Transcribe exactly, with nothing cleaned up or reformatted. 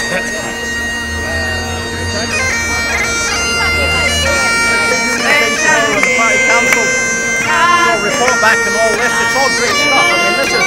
Council, so report back and all this, it's all great stuff. I mean, this is